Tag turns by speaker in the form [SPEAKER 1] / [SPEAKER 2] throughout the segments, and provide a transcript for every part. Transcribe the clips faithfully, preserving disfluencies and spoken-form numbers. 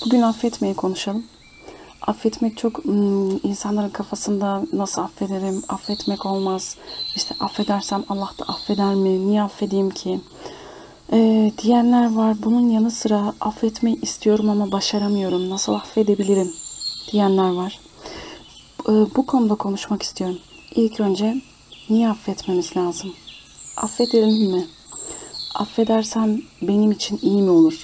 [SPEAKER 1] Bugün affetmeyi konuşalım. Affetmek çok ım, insanların kafasında nasıl affederim, affetmek olmaz. İşte affedersem Allah da affeder mi, niye affedeyim ki? Ee, diyenler var. Bunun yanı sıra affetmeyi istiyorum ama başaramıyorum. Nasıl affedebilirim diyenler var. Ee, bu konuda konuşmak istiyorum. İlk önce niye affetmemiz lazım? Affedelim mi? Affedersem benim için iyi mi olur?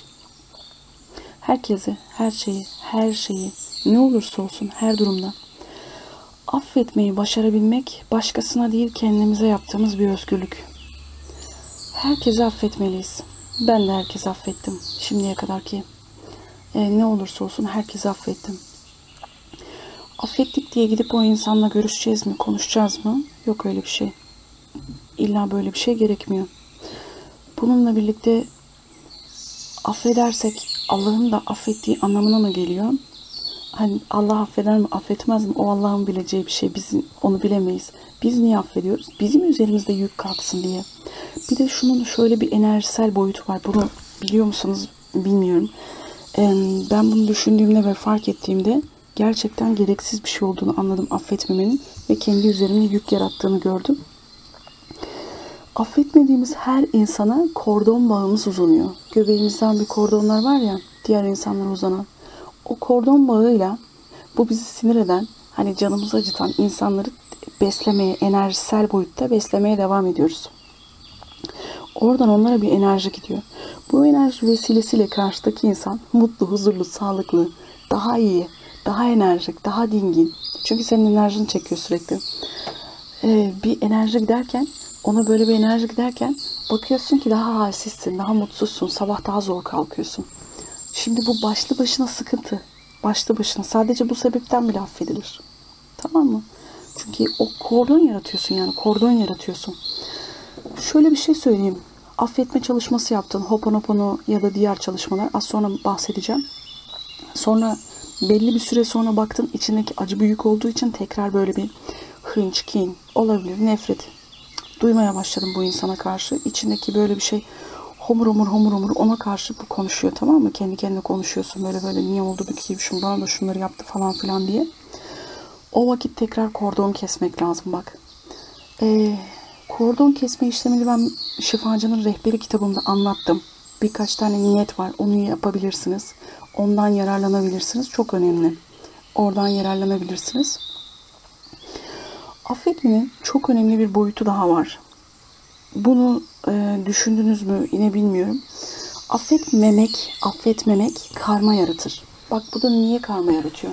[SPEAKER 1] Herkesi, her şeyi, her şeyi ne olursa olsun her durumda affetmeyi başarabilmek başkasına değil kendimize yaptığımız bir özgürlük. Herkesi affetmeliyiz. Ben de herkesi affettim şimdiye kadar ki. E, ne olursa olsun herkesi affettim. Affettik diye gidip o insanla görüşeceğiz mi, konuşacağız mı? Yok öyle bir şey. İlla böyle bir şey gerekmiyor. Bununla birlikte affedersek Allah'ın da affettiği anlamına mı geliyor? Hani Allah affeder mi, affetmez mi? O Allah'ın bileceği bir şey. Biz onu bilemeyiz. Biz niye affediyoruz? Bizim üzerimizde yük kalksın diye. Bir de şunun şöyle bir enerjisel boyutu var. Bunu biliyor musunuz bilmiyorum. Ben bunu düşündüğümde ve fark ettiğimde gerçekten gereksiz bir şey olduğunu anladım affetmemenin ve kendi üzerimde yük yarattığını gördüm. Affetmediğimiz her insana kordon bağımız uzanıyor. Göbeğimizden bir kordonlar var ya, diğer insanlara uzanan. O kordon bağıyla bu bizi sinir eden, hani canımızı acıtan insanları beslemeye, enerjisel boyutta beslemeye devam ediyoruz. Oradan onlara bir enerji gidiyor. Bu enerji vesilesiyle karşıdaki insan mutlu, huzurlu, sağlıklı, daha iyi, daha enerjik, daha dingin. Çünkü senin enerjini çekiyor sürekli. Ee, bir enerji giderken, ona böyle bir enerji giderken bakıyorsun ki daha halsizsin, daha mutsuzsun, sabah daha zor kalkıyorsun. Şimdi bu başlı başına sıkıntı. Başlı başına. Sadece bu sebepten bile affedilir. Tamam mı? Çünkü o kordon yaratıyorsun yani. Kordon yaratıyorsun. Şöyle bir şey söyleyeyim. Affetme çalışması yaptın. Hoponopono ya da diğer çalışmalar. Az sonra bahsedeceğim. Sonra belli bir süre sonra baktın içindeki acı büyük olduğu için tekrar böyle bir hınç, kin olabilir. Nefret duymaya başladım bu insana karşı. İçindeki böyle bir şey homur homur homur homur ona karşı bu konuşuyor, tamam mı? Kendi kendine konuşuyorsun böyle böyle, niye oldu bu ki, şunu bana da şunları yaptı falan filan diye. O vakit tekrar kordon kesmek lazım bak. Ee, kordon kesme işlemini ben Şifacının Rehberi kitabımda anlattım. Birkaç tane niyet var, onu yapabilirsiniz. Ondan yararlanabilirsiniz. Çok önemli. Oradan yararlanabilirsiniz. Affetmenin çok önemli bir boyutu daha var. Bunu e, düşündünüz mü yine bilmiyorum. Affetmemek, affetmemek karma yaratır. Bak bu da niye karma yaratıyor?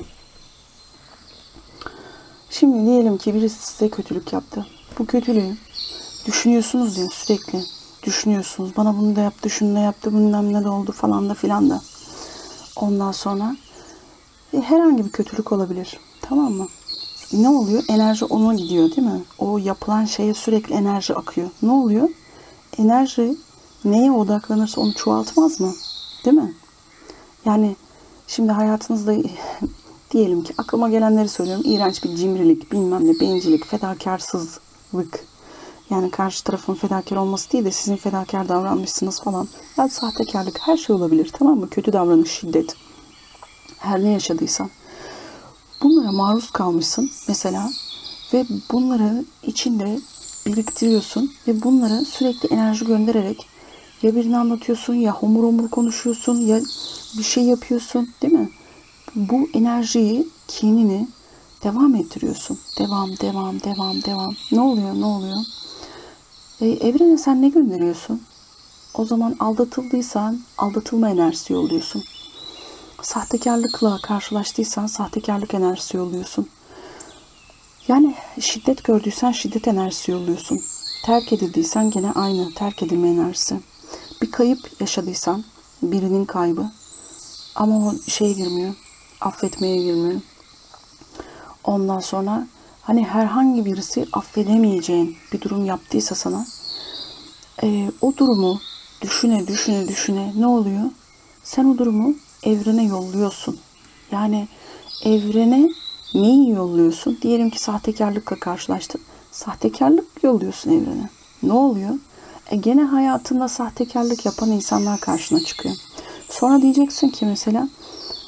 [SPEAKER 1] Şimdi diyelim ki birisi size kötülük yaptı. Bu kötülüğü düşünüyorsunuz ya, sürekli düşünüyorsunuz. Bana bunu da yaptı, şunu da yaptı, bilmem ne de oldu falan da filan da. Ondan sonra e, herhangi bir kötülük olabilir. Tamam mı? Ne oluyor? Enerji ona gidiyor değil mi? O yapılan şeye sürekli enerji akıyor. Ne oluyor? Enerji neye odaklanırsa onu çoğaltmaz mı? Değil mi? Yani şimdi hayatınızda diyelim ki, aklıma gelenleri söylüyorum. İğrenç bir cimrilik, bilmem ne, bencillik, fedakarsızlık. Yani karşı tarafın fedakar olması değil de sizin fedakar davranmışsınız falan. Ya sahtekarlık, her şey olabilir, tamam mı? Kötü davranış, şiddet. Her ne yaşadıysan. Bunlara maruz kalmışsın mesela ve bunları içinde biriktiriyorsun ve bunlara sürekli enerji göndererek ya birini anlatıyorsun, ya homur homur konuşuyorsun, ya bir şey yapıyorsun, değil mi? Bu enerjiyi, kinini devam ettiriyorsun. Devam, devam, devam, devam. Ne oluyor, ne oluyor? E, evrene sen ne gönderiyorsun? O zaman aldatıldıysan aldatılma enerjisi yolluyorsun. Sahtekarlıkla karşılaştıysan sahtekarlık enerjisi yolluyorsun. Yani şiddet gördüysen şiddet enerjisi yolluyorsun. Terk edildiysen gene aynı terk edilme enerjisi. Bir kayıp yaşadıysan, birinin kaybı, ama o şeye girmiyor, affetmeye girmiyor. Ondan sonra hani herhangi birisi affedemeyeceğin bir durum yaptıysa sana, e, o durumu düşüne düşüne düşüne ne oluyor? Sen o durumu evrene yolluyorsun. Yani evrene neyi yolluyorsun? Diyelim ki sahtekarlıkla karşılaştın. Sahtekarlık yolluyorsun evrene. Ne oluyor? E gene hayatında sahtekarlık yapan insanlar karşına çıkıyor. Sonra diyeceksin ki mesela,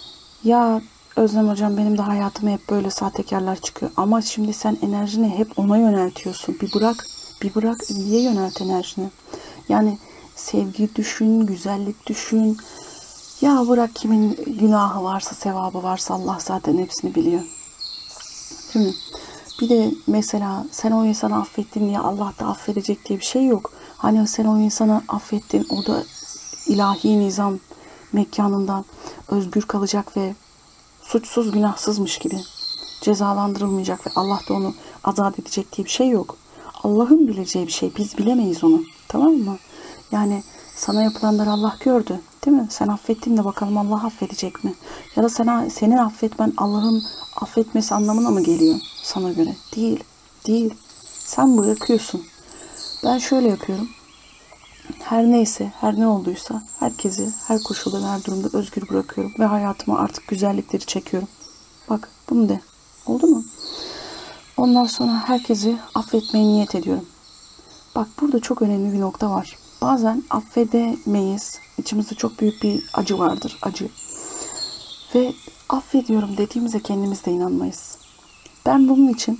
[SPEAKER 1] Ya Özlem hocam, benim de hayatıma hep böyle sahtekarlar çıkıyor. Ama şimdi sen enerjini hep ona yöneltiyorsun. Bir bırak, bir bırak, iyiye yönelt enerjini. Yani sevgi düşün, güzellik düşün. Ya bırak, kimin günahı varsa, sevabı varsa Allah zaten hepsini biliyor. Değil mi? Bir de mesela sen o insanı affettin diye Allah da affedecek diye bir şey yok. Hani sen o insanı affettin, o da ilahi nizam mekanından özgür kalacak ve suçsuz günahsızmış gibi cezalandırılmayacak ve Allah da onu azat edecek diye bir şey yok. Allah'ın bileceği bir şey. Biz bilemeyiz onu. Tamam mı? Yani sana yapılanları Allah gördü. Değil mi? Sen affettin de bakalım Allah affedecek mi? Ya da sana, senin affetmen Allah'ın affetmesi anlamına mı geliyor sana göre? Değil. Değil. Sen bırakıyorsun. Ben şöyle yapıyorum. Her neyse, her ne olduysa herkesi, her koşulda ve her durumda özgür bırakıyorum. Ve hayatıma artık güzellikleri çekiyorum. Bak bunu de. Oldu mu? Ondan sonra herkesi affetmeye niyet ediyorum. Bak burada çok önemli bir nokta var. Bazen affedemeyiz. İçimizde çok büyük bir acı vardır. Acı. Ve affediyorum dediğimize kendimiz de inanmayız. Ben bunun için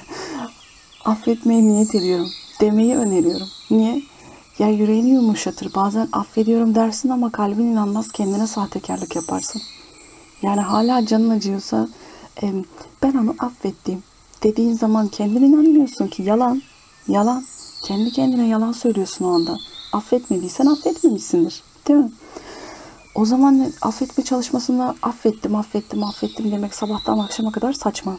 [SPEAKER 1] affetmeye niyet ediyorum. Demeyi öneriyorum. Niye? Ya yüreğini yumuşatır. Bazen affediyorum dersin ama kalbin inanmaz, kendine sahtekarlık yaparsın. Yani hala canın acıyorsa ben onu affettim dediğin zaman kendin inanmıyorsun ki. Yalan. Yalan. Kendi kendine yalan söylüyorsun o anda. Affetmediysen affetmemişsindir. Değil mi? O zaman affetme çalışmasında affettim, affettim, affettim demek sabahtan akşama kadar saçma.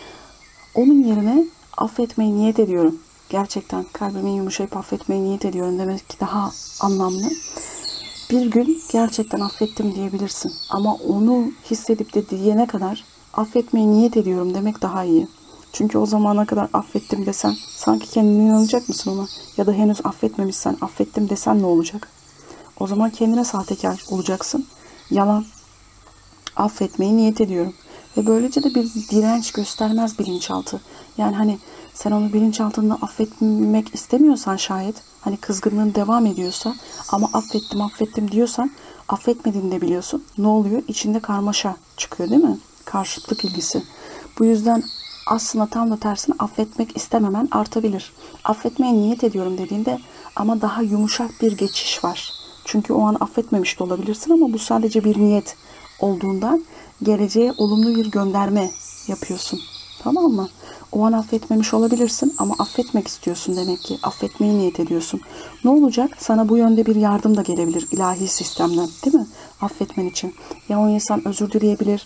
[SPEAKER 1] Onun yerine affetmeyi niyet ediyorum. Gerçekten kalbimin yumuşayıp affetmeyi niyet ediyorum demek ki daha anlamlı. Bir gün gerçekten affettim diyebilirsin. Ama onu hissedip de diyene kadar affetmeyi niyet ediyorum demek daha iyi. Çünkü o zamana kadar affettim desen sanki kendine inanacak mısın ona? Ya da henüz affetmemişsen affettim desen ne olacak? O zaman kendine sahtekar olacaksın. Yalan. Affetmeyi niyet ediyorum. Ve böylece de bir direnç göstermez bilinçaltı. Yani hani sen onu bilinçaltında affetmek istemiyorsan şayet, hani kızgınlığın devam ediyorsa ama affettim affettim diyorsan affetmediğini de biliyorsun. Ne oluyor? İçinde karmaşa çıkıyor değil mi? Karşıtlık ilgisi. Bu yüzden aslında tam da tersine affetmek istememen artabilir. Affetmeye niyet ediyorum dediğinde ama daha yumuşak bir geçiş var. Çünkü o an affetmemiş de olabilirsin ama bu sadece bir niyet olduğundan geleceğe olumlu bir gönderme yapıyorsun. Tamam mı? O an affetmemiş olabilirsin ama affetmek istiyorsun demek ki. Affetmeyi niyet ediyorsun. Ne olacak? Sana bu yönde bir yardım da gelebilir ilahi sistemden, değil mi? Affetmen için. Ya o insan özür dileyebilir.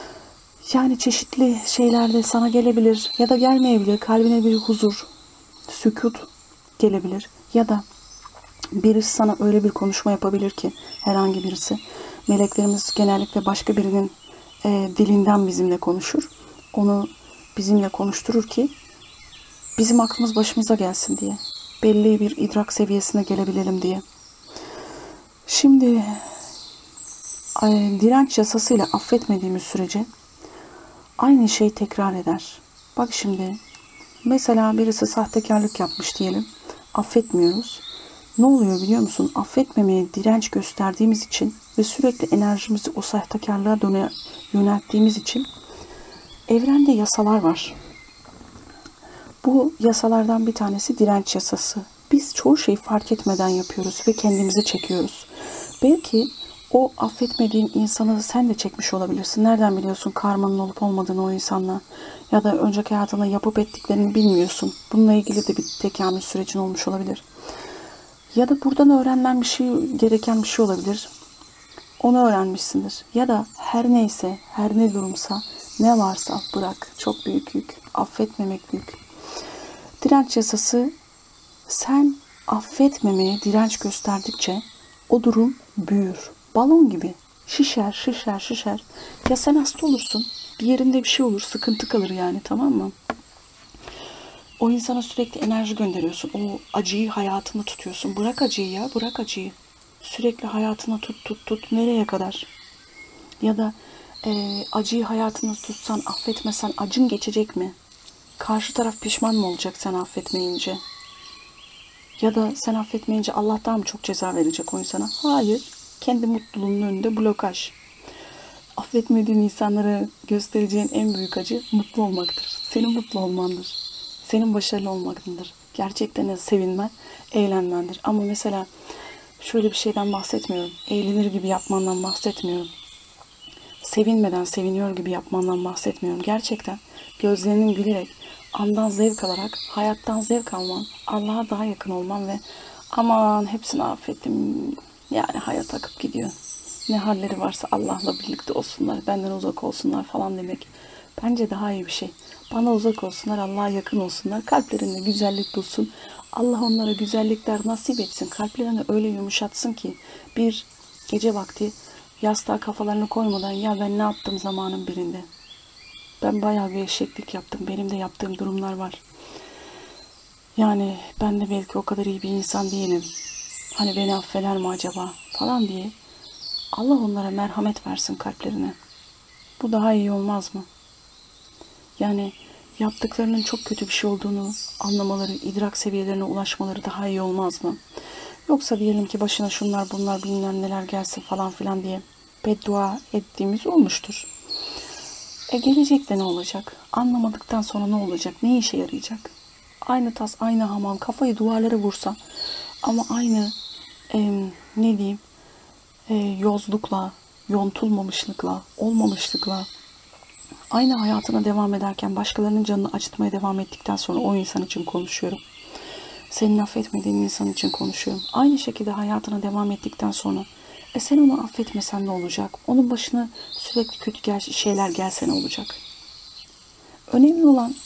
[SPEAKER 1] Yani çeşitli şeyler de sana gelebilir ya da gelmeyebilir. Kalbine bir huzur, sükut gelebilir. Ya da birisi sana öyle bir konuşma yapabilir ki, herhangi birisi. Meleklerimiz genellikle başka birinin e, dilinden bizimle konuşur. Onu bizimle konuşturur ki bizim aklımız başımıza gelsin diye. Belli bir idrak seviyesine gelebilelim diye. Şimdi e, direnç yasasıyla affetmediğimiz sürece aynı şey tekrar eder. Bak şimdi mesela birisi sahtekarlık yapmış diyelim. Affetmiyoruz. Ne oluyor biliyor musun? Affetmemeye direnç gösterdiğimiz için ve sürekli enerjimizi o sahtekarlığa döne, yönelttiğimiz için evrende yasalar var. Bu yasalardan bir tanesi direnç yasası. Biz çoğu şeyi fark etmeden yapıyoruz ve kendimizi çekiyoruz. Belki o affetmediğin insanı sen de çekmiş olabilirsin. Nereden biliyorsun karmanın olup olmadığını o insanla? Ya da önceki hayatında yapıp ettiklerini bilmiyorsun. Bununla ilgili de bir tekamül sürecin olmuş olabilir. Ya da buradan öğrenmen bir şey, gereken bir şey olabilir. Onu öğrenmişsindir. Ya da her neyse, her ne durumsa, ne varsa bırak. Çok büyük yük. Affetmemek büyük. Direnç yasası, sen affetmemeye direnç gösterdikçe o durum büyür. Balon gibi. Şişer, şişer, şişer. Ya sen hasta olursun. Bir yerinde bir şey olur. Sıkıntı kalır yani, tamam mı? O insana sürekli enerji gönderiyorsun. O acıyı hayatında tutuyorsun. Bırak acıyı ya. Bırak acıyı. Sürekli hayatına tut tut tut. Nereye kadar? Ya da e, acıyı hayatında tutsan, affetmesen acın geçecek mi? Karşı taraf pişman mı olacak sen affetmeyince? Ya da sen affetmeyince Allah'tan mı çok ceza verecek o insana? Hayır. Kendi mutluluğunun önünde blokaj. Affetmediğin insanlara göstereceğin en büyük acı mutlu olmaktır. Senin mutlu olmandır. Senin başarılı olmandır. Gerçekten sevinmen, eğlenmendir. Ama mesela şöyle bir şeyden bahsetmiyorum. Eğlenir gibi yapmandan bahsetmiyorum. Sevinmeden seviniyor gibi yapmandan bahsetmiyorum. Gerçekten gözlerinin gülerek, andan zevk alarak, hayattan zevk alman, Allah'a daha yakın olman ve aman hepsini affettim. Yani hayat akıp gidiyor. Ne halleri varsa Allah'la birlikte olsunlar, benden uzak olsunlar falan demek. Bence daha iyi bir şey. Bana uzak olsunlar, Allah'a yakın olsunlar. Kalplerinde güzellik bulsun. Allah onlara güzellikler nasip etsin. Kalplerini öyle yumuşatsın ki bir gece vakti yastığa kafalarını koymadan ya ben ne yaptım zamanın birinde. Ben bayağı bir eşeklik yaptım. Benim de yaptığım durumlar var. Yani ben de belki o kadar iyi bir insan değilim. Hani beni affeder mi acaba falan diye. Allah onlara merhamet versin kalplerine. Bu daha iyi olmaz mı? Yani yaptıklarının çok kötü bir şey olduğunu anlamaları, idrak seviyelerine ulaşmaları daha iyi olmaz mı? Yoksa diyelim ki başına şunlar bunlar bilmem neler gelsin falan filan diye beddua ettiğimiz olmuştur. E gelecekte ne olacak? Anlamadıktan sonra ne olacak? Ne işe yarayacak? Aynı tas, aynı hamam, kafayı duvarlara vursa ama aynı e, ne diyeyim e, yozlukla, yontulmamışlıkla, olmamışlıkla aynı hayatına devam ederken başkalarının canını acıtmaya devam ettikten sonra o insan için konuşuyorum. Senin affetmediğin insan için konuşuyorum. Aynı şekilde hayatına devam ettikten sonra e sen onu affetmesen ne olacak? Onun başına sürekli kötü gel şeyler gelse ne olacak? Önemli olan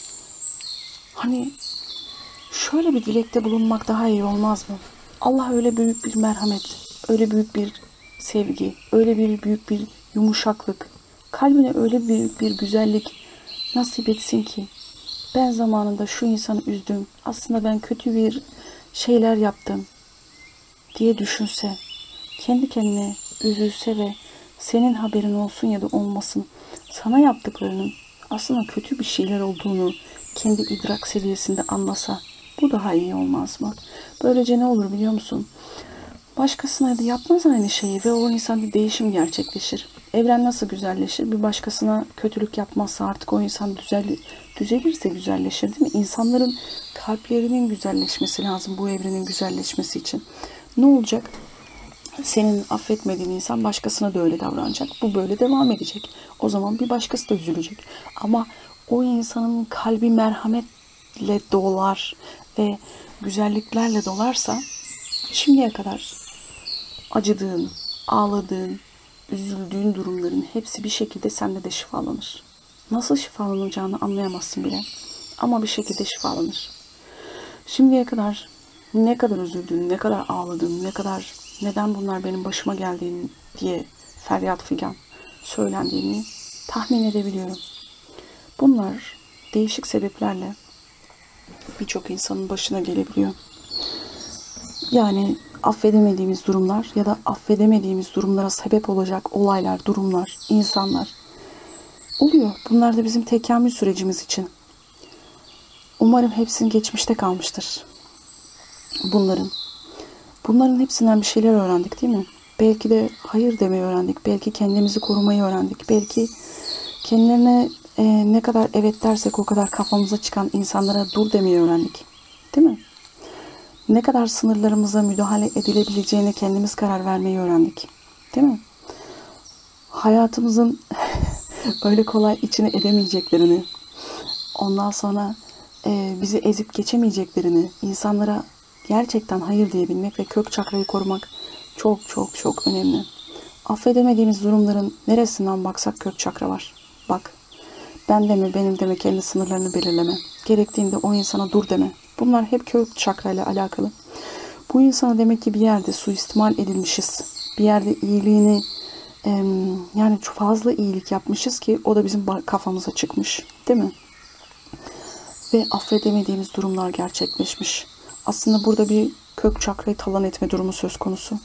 [SPEAKER 1] hani şöyle bir dilekte bulunmak daha iyi olmaz mı? Allah öyle büyük bir merhamet, öyle büyük bir sevgi, öyle bir büyük bir yumuşaklık, kalbine öyle büyük bir güzellik nasip etsin ki ben zamanında şu insanı üzdüm, aslında ben kötü bir şeyler yaptım diye düşünse, kendi kendine üzülse ve senin haberin olsun ya da olmasın, sana yaptıklarının aslında kötü bir şeyler olduğunu kendi idrak seviyesinde anlasa, bu daha iyi olmaz mı? Böylece ne olur biliyor musun? Başkasına da yapmaz aynı şeyi ve o insan bir değişim gerçekleşir. Evren nasıl güzelleşir? Bir başkasına kötülük yapmazsa artık o insan düzel, düzelirse güzelleşir değil mi? İnsanların kalplerinin güzelleşmesi lazım bu evrenin güzelleşmesi için. Ne olacak? Senin affetmediğin insan başkasına da öyle davranacak. Bu böyle devam edecek. O zaman bir başkası da üzülecek. Ama o insanın kalbi merhametle dolar ve güzelliklerle dolarsa şimdiye kadar acıdığın, ağladığın, üzüldüğün durumların hepsi bir şekilde sende de şifalanır. Nasıl şifalanacağını anlayamazsın bile. Ama bir şekilde şifalanır. Şimdiye kadar ne kadar üzüldün, ne kadar ağladın, ne kadar neden bunlar benim başıma geldiğini diye feryat figan söylendiğini tahmin edebiliyorum. Bunlar değişik sebeplerle birçok insanın başına gelebiliyor. Yani affedemediğimiz durumlar ya da affedemediğimiz durumlara sebep olacak olaylar, durumlar, insanlar oluyor. Bunlar da bizim tekamül sürecimiz için. Umarım hepsinin geçmişte kalmıştır. Bunların. Bunların hepsinden bir şeyler öğrendik değil mi? Belki de hayır demeyi öğrendik. Belki kendimizi korumayı öğrendik. Belki kendilerine e, ne kadar evet dersek o kadar kafamıza çıkan insanlara dur demeyi öğrendik. Değil mi? Ne kadar sınırlarımıza müdahale edilebileceğine kendimiz karar vermeyi öğrendik. Değil mi? Hayatımızın öyle kolay içine edemeyeceklerini, ondan sonra e, bizi ezip geçemeyeceklerini, insanlara gerçekten hayır diyebilmek ve kök çakrayı korumak çok çok çok önemli. Affedemediğimiz durumların neresinden baksak kök çakra var. Bak, ben de mi benim de mi kendi sınırlarını belirleme. Gerektiğinde o insana dur deme. Bunlar hep kök çakrayla alakalı. Bu insana demek ki bir yerde suistimal edilmişiz. Bir yerde iyiliğini yani çok fazla iyilik yapmışız ki o da bizim kafamıza çıkmış. Değil mi? Ve affedemediğimiz durumlar gerçekleşmiş. Aslında burada bir kök çakrayı talan etme durumu söz konusu.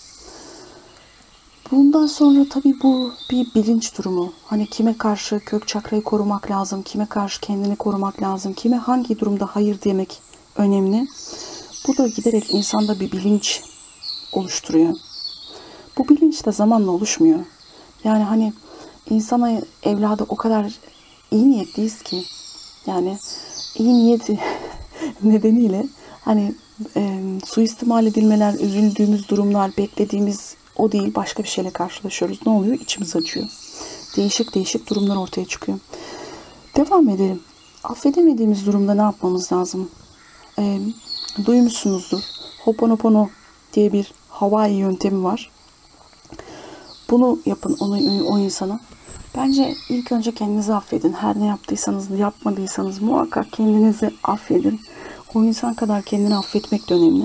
[SPEAKER 1] Bundan sonra tabii bu bir bilinç durumu. Hani kime karşı kök çakrayı korumak lazım, kime karşı kendini korumak lazım, kime hangi durumda hayır demek önemli. Bu da giderek insanda bir bilinç oluşturuyor. Bu bilinç de zamanla oluşmuyor. Yani hani insana evladı o kadar iyi niyetliyiz ki, yani iyi niyeti nedeniyle hani e, suistimal edilmeler, üzüldüğümüz durumlar, beklediğimiz o değil, başka bir şeyle karşılaşıyoruz. Ne oluyor? İçimiz acıyor. Değişik değişik durumlar ortaya çıkıyor. Devam edelim. Affedemediğimiz durumda ne yapmamız lazım? E, duymuşsunuzdur. Hoponopono diye bir Hawaii yöntemi var. Bunu yapın onu, o insana. Bence ilk önce kendinizi affedin. Her ne yaptıysanız, yapmadıysanız muhakkak kendinizi affedin. O insan kadar kendini affetmek de önemli.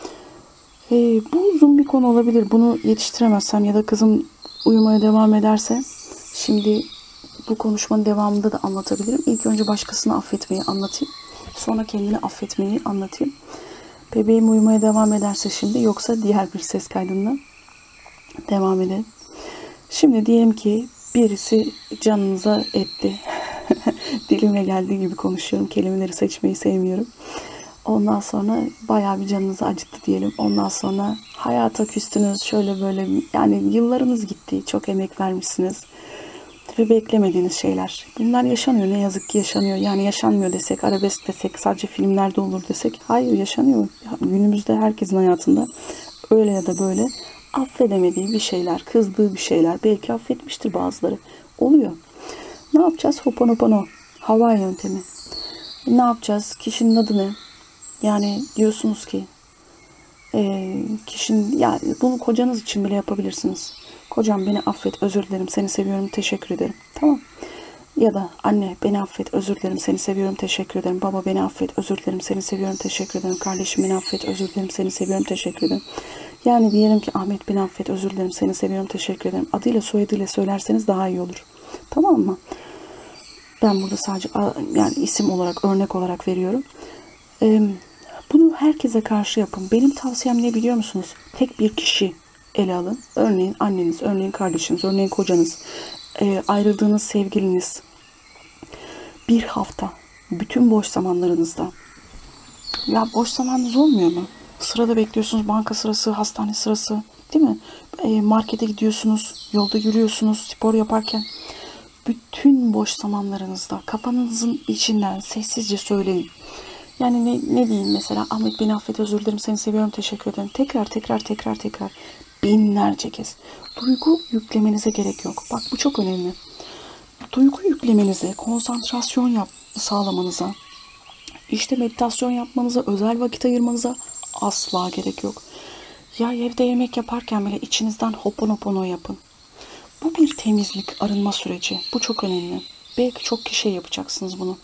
[SPEAKER 1] Ee, bu uzun bir konu olabilir. Bunu yetiştiremezsem ya da kızım uyumaya devam ederse şimdi bu konuşmanın devamında da anlatabilirim. İlk önce başkasını affetmeyi anlatayım. Sonra kendini affetmeyi anlatayım. Bebeğim uyumaya devam ederse şimdi, yoksa diğer bir ses kaydından devam edelim. Şimdi diyelim ki birisi canınıza etti. Dilime geldiği gibi konuşuyorum. Kelimeleri seçmeyi sevmiyorum. Ondan sonra bayağı bir canınızı acıttı diyelim. Ondan sonra hayata küstünüz, şöyle böyle, yani yıllarınız gitti. Çok emek vermişsiniz. Ve beklemediğiniz şeyler. Bunlar yaşanıyor. Ne yazık ki yaşanıyor. Yani yaşanmıyor desek, arabesk desek, sadece filmlerde olur desek. Hayır, yaşanıyor. Günümüzde herkesin hayatında öyle ya da böyle affedemediği bir şeyler, kızdığı bir şeyler. Belki affetmiştir bazıları. Oluyor. Ne yapacağız? Hoponopono. Hawaii yöntemi. Ne yapacağız? Kişinin adı ne? Yani diyorsunuz ki e, kişinin, yani bunu kocanız için bile yapabilirsiniz. Kocam beni affet, özür dilerim, seni seviyorum, teşekkür ederim. Tamam. Ya da anne beni affet, özür dilerim, seni seviyorum, teşekkür ederim. Baba beni affet, özür dilerim, seni seviyorum, teşekkür ederim. Kardeşim beni affet, özür dilerim, seni seviyorum, teşekkür ederim. Yani diyelim ki Ahmet beni affet, özür dilerim, seni seviyorum, teşekkür ederim. Adıyla soyadıyla söylerseniz daha iyi olur. Tamam mı? Ben burada sadece yani isim olarak, örnek olarak veriyorum. Ee, bunu herkese karşı yapın. Benim tavsiyem ne biliyor musunuz? Tek bir kişi ele alın. Örneğin anneniz, örneğin kardeşiniz, örneğin kocanız, e, ayrıldığınız sevgiliniz. Bir hafta bütün boş zamanlarınızda, ya boş zamanınız olmuyor mu? Sırada bekliyorsunuz, banka sırası, hastane sırası, değil mi? E, markete gidiyorsunuz, yolda yürüyorsunuz, spor yaparken. Bütün boş zamanlarınızda kafanızın içinden sessizce söyleyin. Yani ne, ne diyeyim mesela, Ahmet beni affet, özür dilerim, seni seviyorum, teşekkür ederim. Tekrar tekrar tekrar tekrar binlerce kez. Duygu yüklemenize gerek yok. Bak bu çok önemli. Duygu yüklemenize, konsantrasyon yap, sağlamanıza, işte meditasyon yapmanıza, özel vakit ayırmanıza asla gerek yok. Ya evde yemek yaparken bile içinizden hoponopono yapın. Bu bir temizlik, arınma süreci. Bu çok önemli. Belki çok kişiye yapacaksınız bunu.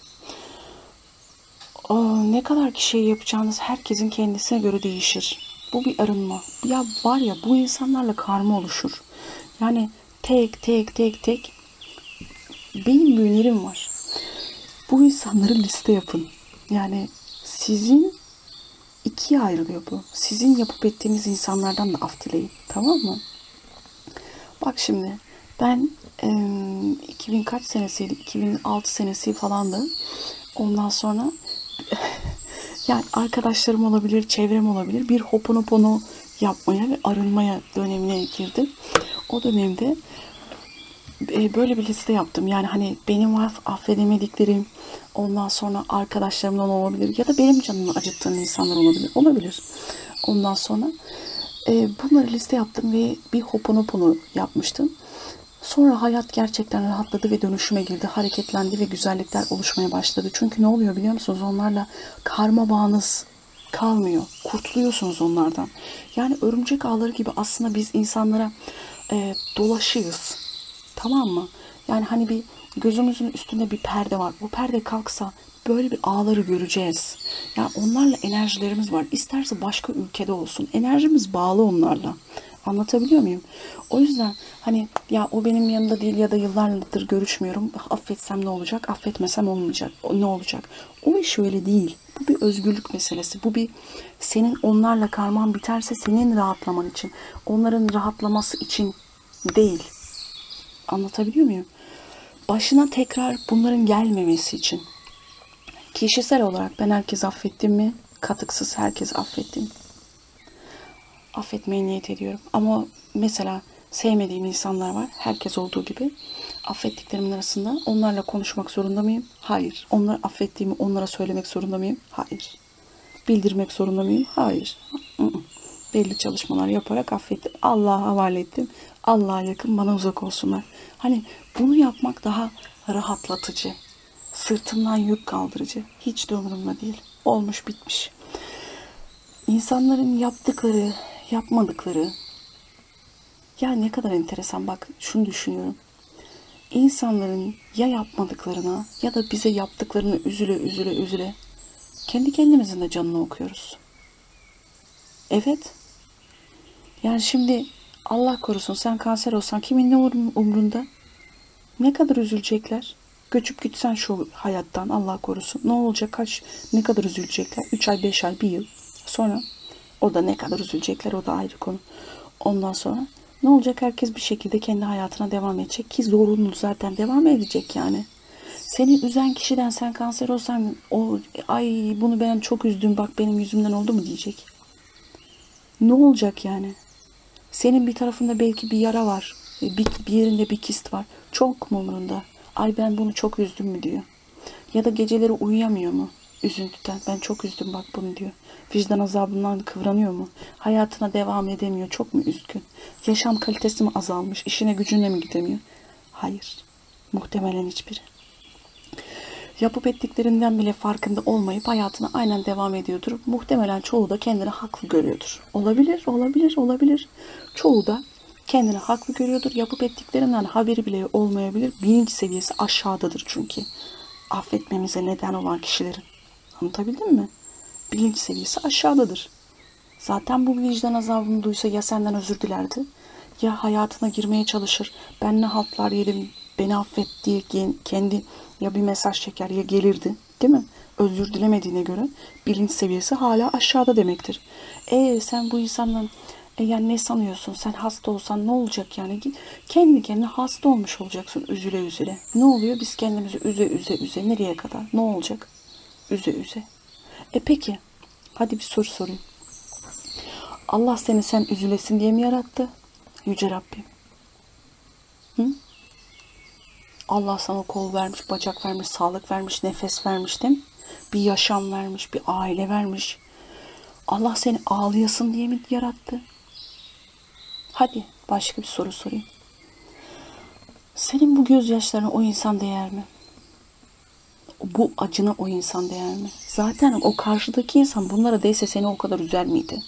[SPEAKER 1] Aa, ne kadar kişiye yapacağınız herkesin kendisine göre değişir. Bu bir arınma. Ya var ya, bu insanlarla karma oluşur. Yani tek tek tek tek benim bir önerim var. Bu insanları liste yapın. Yani sizin ikiye ayrılıyor bu. Sizin yapıp ettiğiniz insanlardan da af dileyin. Tamam mı? Bak şimdi ben e, iki bin kaç senesiydi? iki bin altı senesi falandı. Ondan sonra yani arkadaşlarım olabilir, çevrem olabilir. Bir hoponopono yapmaya ve arınmaya dönemine girdim. O dönemde e, böyle bir liste yaptım. Yani hani benim affedemediklerim, ondan sonra arkadaşlarımdan olabilir ya da benim canımı acıttığım insanlar olabilir. Olabilir. Ondan sonra e, bunları liste yaptım ve bir hoponopono yapmıştım. Sonra hayat gerçekten rahatladı ve dönüşüme girdi, hareketlendi ve güzellikler oluşmaya başladı. Çünkü ne oluyor biliyor musunuz? Onlarla karma bağınız kalmıyor. Kurtuluyorsunuz onlardan. Yani örümcek ağları gibi aslında biz insanlara e, dolaşıyoruz. Tamam mı? Yani hani bir gözümüzün üstünde bir perde var. Bu perde kalksa böyle bir ağları göreceğiz. Yani onlarla enerjilerimiz var. İsterse başka ülkede olsun. Enerjimiz bağlı onlarla. Anlatabiliyor muyum? O yüzden hani ya o benim yanımda değil ya da yıllardır görüşmüyorum. Affetsem ne olacak? Affetmesem olmayacak. Ne olacak? O iş öyle değil. Bu bir özgürlük meselesi. Bu bir senin onlarla karman biterse senin rahatlaman için. Onların rahatlaması için değil. Anlatabiliyor muyum? Başına tekrar bunların gelmemesi için. Kişisel olarak ben herkes affettim mi? Katıksız herkes affettim. Affetmeye niyet ediyorum. Ama mesela sevmediğim insanlar var. Herkes olduğu gibi. Affettiklerimin arasında onlarla konuşmak zorunda mıyım? Hayır. Onları affettiğimi onlara söylemek zorunda mıyım? Hayır. Bildirmek zorunda mıyım? Hayır. Belli çalışmalar yaparak affettim. Allah'a havale ettim. Allah'a yakın, bana uzak olsunlar. Hani bunu yapmak daha rahatlatıcı. Sırtımdan yük kaldırıcı. Hiç de umurumda değil. Olmuş bitmiş. İnsanların yaptıkları, yapmadıkları. Ya ne kadar enteresan, bak şunu düşünüyorum. İnsanların ya yapmadıklarına ya da bize yaptıklarını üzüle üzüle üzüle kendi kendimizin de canını okuyoruz. Evet. Yani şimdi Allah korusun sen kanser olsan kimin ne umrunda? Ne kadar üzülecekler? Göçüp gitsen şu hayattan, Allah korusun. Ne olacak? Kaç, ne kadar üzülecekler? Üç ay, beş ay, bir yıl. Sonra o da ne kadar üzülecekler, o da ayrı konu. Ondan sonra ne olacak? Herkes bir şekilde kendi hayatına devam edecek ki zorunlu zaten devam edecek yani. Seni üzen kişiden sen kanser olsan o ay bunu ben çok üzdüm bak benim yüzümden oldu mu diyecek. Ne olacak yani? Senin bir tarafında belki bir yara var. Bir, bir yerinde bir kist var. Çok mu umurunda? Ay ben bunu çok üzdüm mü diyor. Ya da geceleri uyuyamıyor mu? Üzüntüden. Ben çok üzdüm bak bunu diyor. Vicdan azabından kıvranıyor mu? Hayatına devam edemiyor. Çok mu üzgün? Yaşam kalitesi mi azalmış? İşine gücüne mi gidemiyor? Hayır. Muhtemelen hiçbiri. Yapıp ettiklerinden bile farkında olmayıp hayatına aynen devam ediyordur. Muhtemelen çoğu da kendini haklı görüyordur. Olabilir, olabilir, olabilir. Çoğu da kendini haklı görüyordur. Yapıp ettiklerinden haberi bile olmayabilir. Bilinç seviyesi aşağıdadır çünkü. Affetmemize neden olan kişilerin. Anlatabildim mi? Bilinç seviyesi aşağıdadır. Zaten bu vicdan azabını duysa ya senden özür dilerdi, ya hayatına girmeye çalışır. Ben ne haltlar yedim, beni affet diye kendi ya bir mesaj çeker ya gelirdi. Değil mi? Özür dilemediğine göre bilinç seviyesi hala aşağıda demektir. E sen bu insandan e yani ne sanıyorsun? Sen hasta olsan ne olacak yani? Kendi kendine hasta olmuş olacaksın üzüle üzüle. Ne oluyor? Biz kendimizi üze üze üze nereye kadar? Ne olacak? Üze üze. E peki. Hadi bir soru sorayım. Allah seni sen üzülesin diye mi yarattı? Yüce Rabbim. Hı? Allah sana kol vermiş, bacak vermiş, sağlık vermiş, nefes vermiş değil mi? Bir yaşam vermiş, bir aile vermiş. Allah seni ağlayasın diye mi yarattı? Hadi başka bir soru sorayım. Senin bu gözyaşlarına o insan değer mi? Bu acına o insan değer mi? Zaten o karşıdaki insan bunlara değse seni o kadar üzer miydi?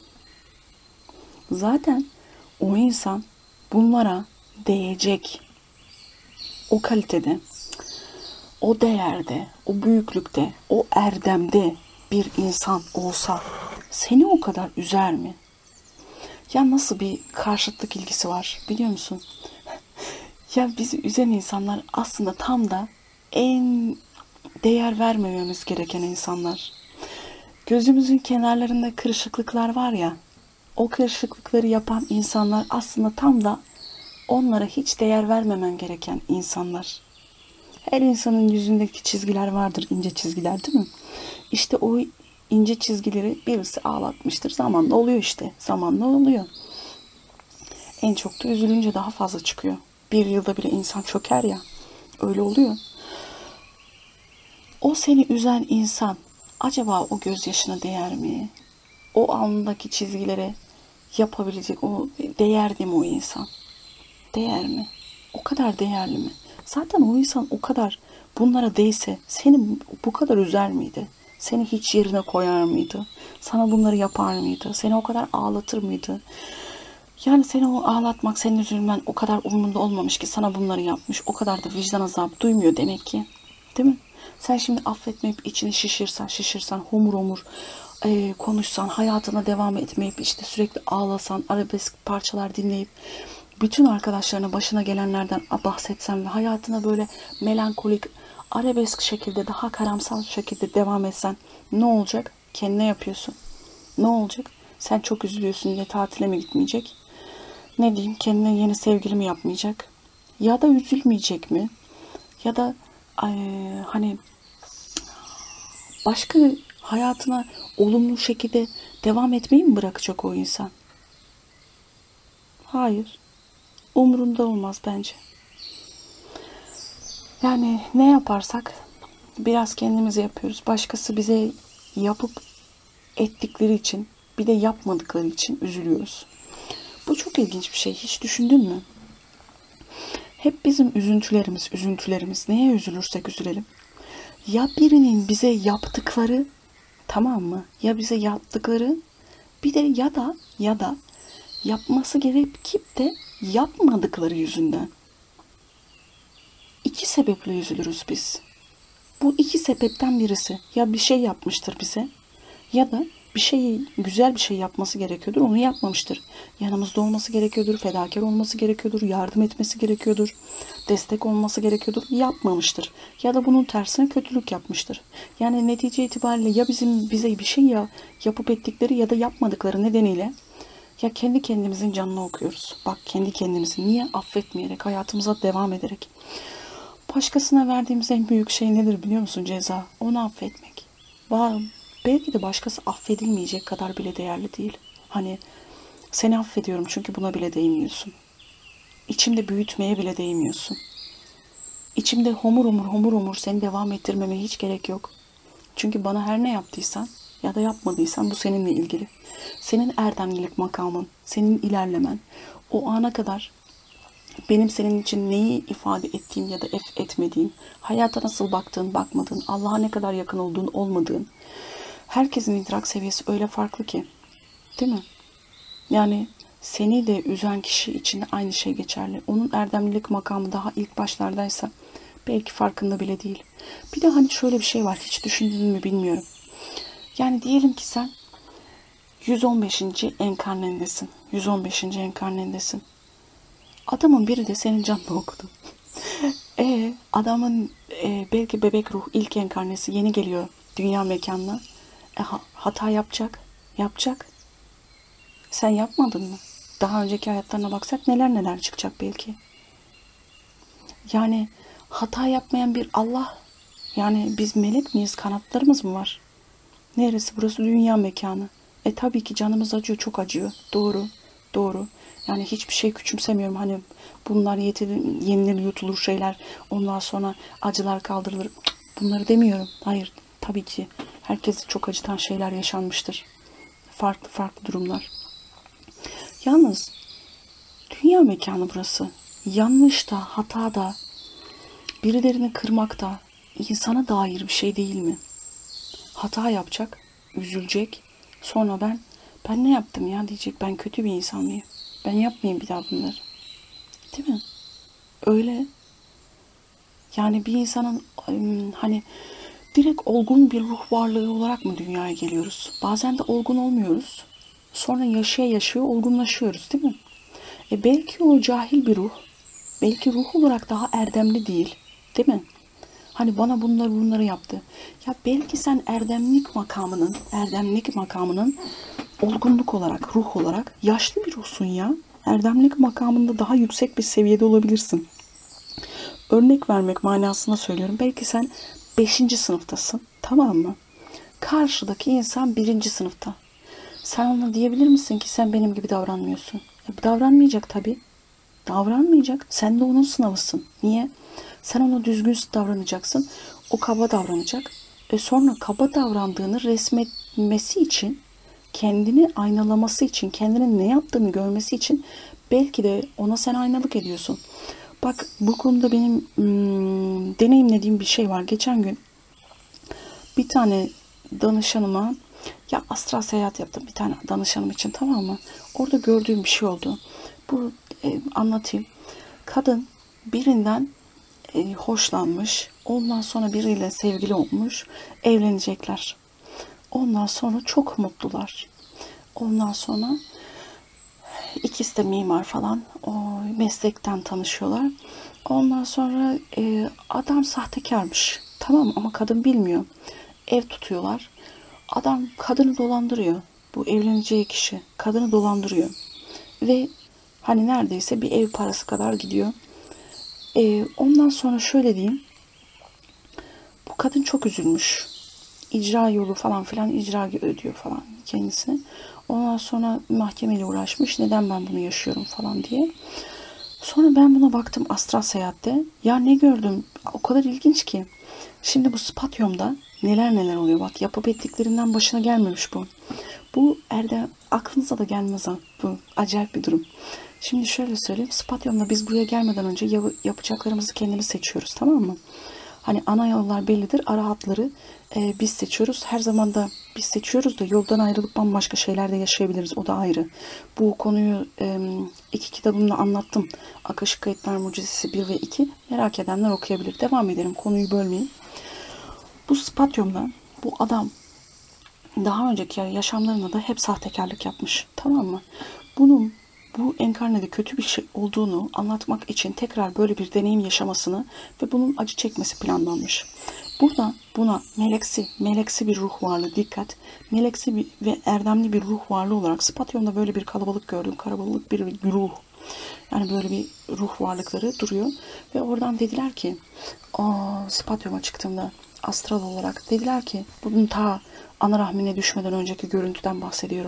[SPEAKER 1] Zaten o insan bunlara değecek. O kalitede, o değerde, o büyüklükte, o erdemde bir insan olsa seni o kadar üzer mi? Ya nasıl bir karşıtlık ilgisi var biliyor musun? Ya bizi üzen insanlar aslında tam da en değer vermememiz gereken insanlar. Gözümüzün kenarlarında kırışıklıklar var ya, o kırışıklıkları yapan insanlar aslında tam da onlara hiç değer vermemen gereken insanlar. Her insanın yüzündeki çizgiler vardır, ince çizgiler değil mi? İşte o ince çizgileri birisi ağlatmıştır. Zamanla oluyor işte. Zamanla oluyor. En çok da üzülünce daha fazla çıkıyor. Bir yılda bile insan çöker ya. Öyle oluyor. O seni üzen insan acaba o gözyaşına değer mi? O alnındaki çizgilere yapabilecek o değer mi o insan? Değer mi? O kadar değerli mi? Zaten o insan o kadar bunlara değse seni bu kadar üzer miydi? Seni hiç yerine koyar mıydı? Sana bunları yapar mıydı? Seni o kadar ağlatır mıydı? Yani seni o ağlatmak, senin üzülmen o kadar umurunda olmamış ki sana bunları yapmış. O kadar da vicdan azabı duymuyor demek ki. Değil mi? Sen şimdi affetmeyip içini şişirsen, şişirsen, homur homur e, konuşsan, hayatına devam etmeyip işte sürekli ağlasan, arabesk parçalar dinleyip bütün arkadaşlarına başına gelenlerden bahsetsen ve hayatına böyle melankolik, arabesk şekilde, daha karamsal şekilde devam etsen ne olacak? Kendine yapıyorsun. Ne olacak? Sen çok üzülüyorsun diye tatile mi gitmeyecek? Ne diyeyim? Kendine yeni sevgili mi yapmayacak? Ya da üzülmeyecek mi? Ya da ay, hani başka hayatına olumlu şekilde devam etmeyi mi bırakacak o insan? Hayır. Umurunda olmaz bence. Yani ne yaparsak biraz kendimize yapıyoruz. Başkası bize yapıp ettikleri için, bir de yapmadıkları için üzülüyoruz. Bu çok ilginç bir şey. Hiç düşündün mü? Hep bizim üzüntülerimiz, üzüntülerimiz. Neye üzülürsek üzülelim. Ya birinin bize yaptıkları, tamam mı? Ya bize yaptıkları, bir de ya da ya da yapması gerekip de yapmadıkları yüzünden. İki sebeple üzülürüz biz. Bu iki sebepten birisi ya bir şey yapmıştır bize ya da bir şey, güzel bir şey yapması gerekiyordur, onu yapmamıştır. Yanımızda olması gerekiyordur, fedakar olması gerekiyordur, yardım etmesi gerekiyordur, destek olması gerekiyordur, yapmamıştır. Ya da bunun tersine kötülük yapmıştır. Yani netice itibariyle ya bizim bize bir şey ya yapıp ettikleri ya da yapmadıkları nedeniyle ya kendi kendimizin canını okuyoruz. Bak, kendi kendimizin. Niye? Affetmeyerek, hayatımıza devam ederek. Başkasına verdiğimiz en büyük şey nedir biliyor musun? Ceza. Onu affetmek. Belki de başkası affedilmeyecek kadar bile değerli değil. Hani seni affediyorum çünkü buna bile değmiyorsun. İçimde büyütmeye bile değmiyorsun. İçimde homur homur homur homur seni devam ettirmeme hiç gerek yok. Çünkü bana her ne yaptıysan ya da yapmadıysan bu seninle ilgili. Senin erdemlilik makamın, senin ilerlemen, o ana kadar benim senin için neyi ifade ettiğim ya da etmediğim, hayata nasıl baktığın, bakmadığın, Allah'a ne kadar yakın olduğun, olmadığın. Herkesin idrak seviyesi öyle farklı ki. Değil mi? Yani seni de üzen kişi için de aynı şey geçerli. Onun erdemlilik makamı daha ilk başlardaysa belki farkında bile değil. Bir de hani şöyle bir şey var. Hiç düşündün mü bilmiyorum. Yani diyelim ki sen yüz on beşinci enkarnendesin. yüz on beşinci enkarnendesin. Adamın biri de senin canını okudu. e adamın e, belki bebek ruh ilk enkarnesi yeni geliyor dünya mekanına. E, hata yapacak. Yapacak. Sen yapmadın mı? Daha önceki hayatlarına baksak neler neler çıkacak belki. Yani hata yapmayan bir Allah. Yani biz melek miyiz? Kanatlarımız mı var? Neresi? Burası dünya mekanı. E tabii ki canımız acıyor. Çok acıyor. Doğru. Doğru. Yani hiçbir şey küçümsemiyorum. Hani bunlar yetilir, yenilir, yutulur şeyler. Ondan sonra acılar kaldırılır. Bunları demiyorum. Hayır. Tabii ki herkesi çok acıtan şeyler yaşanmıştır. Farklı farklı durumlar. Yalnız dünya mekanı burası. Yanlış da, hata da, birilerini kırmak da insana dair bir şey değil mi? Hata yapacak, üzülecek. Sonra ben, ben ne yaptım ya diyecek. Ben kötü bir insan mıyım? Ben yapmayayım bir daha bunları. Değil mi? Öyle. Yani bir insanın hani direkt olgun bir ruh varlığı olarak mı dünyaya geliyoruz? Bazen de olgun olmuyoruz. Sonra yaşaya yaşıyor olgunlaşıyoruz, değil mi? E belki o cahil bir ruh, belki ruh olarak daha erdemli değil, değil mi? Hani bana bunları bunları yaptı. Ya belki sen erdemlik makamının, erdemlik makamının olgunluk olarak, ruh olarak yaşlı bir ruhsun ya. Erdemlik makamında daha yüksek bir seviyede olabilirsin. Örnek vermek manasında söylüyorum. Belki sen beşinci sınıftasın, tamam mı? Karşıdaki insan birinci sınıfta. Sen ona diyebilir misin ki sen benim gibi davranmıyorsun? E, davranmayacak tabii. Davranmayacak. Sen de onun sınavısın. Niye? Sen ona düzgün davranacaksın. O kaba davranacak. E sonra kaba davrandığını resmetmesi için, kendini aynalaması için, kendinin ne yaptığını görmesi için belki de ona sen aynalık ediyorsun. Bak, bu konuda benim hmm, deneyimlediğim bir şey var. Geçen gün bir tane danışanıma, ya astral seyahat yaptım bir tane danışanım için, tamam mı? Orada gördüğüm bir şey oldu. Bu e, anlatayım. Kadın birinden e, hoşlanmış. Ondan sonra biriyle sevgili olmuş. Evlenecekler. Ondan sonra çok mutlular. Ondan sonra ikisi de mimar falan. O meslekten tanışıyorlar. Ondan sonra e, adam sahtekarmış. Tamam, ama kadın bilmiyor. Ev tutuyorlar. Adam kadını dolandırıyor. Bu evleneceği kişi kadını dolandırıyor. Ve hani neredeyse bir ev parası kadar gidiyor. Ee, ondan sonra şöyle diyeyim. Bu kadın çok üzülmüş. İcra yolu falan filan, icra ödüyor falan kendisine. Ondan sonra mahkemeyle uğraşmış. Neden ben bunu yaşıyorum falan diye. Sonra ben buna baktım astral seyahatte. Ya ne gördüm? O kadar ilginç ki. Şimdi bu Spatyum'da neler neler oluyor. Bak yapıp ettiklerinden başına gelmemiş bu. Bu Erdem aklınıza da gelmez ha. Bu acayip bir durum. Şimdi şöyle söyleyeyim. Spatyum'da biz buraya gelmeden önce yapacaklarımızı kendimiz seçiyoruz, tamam mı? Hani ana yollar bellidir. Ara hatları e, biz seçiyoruz. Her zaman da biz seçiyoruz da yoldan ayrılıp bambaşka şeyler de yaşayabiliriz. O da ayrı. Bu konuyu e, iki kitabımda anlattım. Akashic Kayıtlar Mucizesi bir ve iki. Merak edenler okuyabilir. Devam edelim. Konuyu bölmeyeyim. Bu Spatyum'da bu adam daha önceki yaşamlarında da hep sahtekarlık yapmış. Tamam mı? Bunun bu enkarnede kötü bir şey olduğunu anlatmak için tekrar böyle bir deneyim yaşamasını ve bunun acı çekmesi planlanmış. Burada buna meleksi, meleksi bir ruh varlığı, dikkat, meleksi bir ve erdemli bir ruh varlığı olarak Spatyum'da böyle bir kalabalık gördüm. Kalabalık bir güruh. Yani böyle bir ruh varlıkları duruyor. Ve oradan dediler ki, aa, Spatyum'a çıktığımda astral olarak dediler ki, bunun ta ana rahmine düşmeden önceki görüntüden bahsediyorum.